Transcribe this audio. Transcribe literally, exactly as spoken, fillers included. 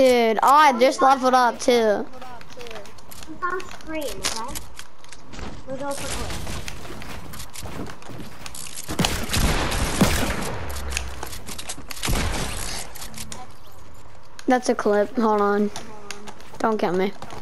Dude, oh, I just leveled up too. It's on screen, okay? We'll go for quick. That's a clip. Hold on. Don't get me.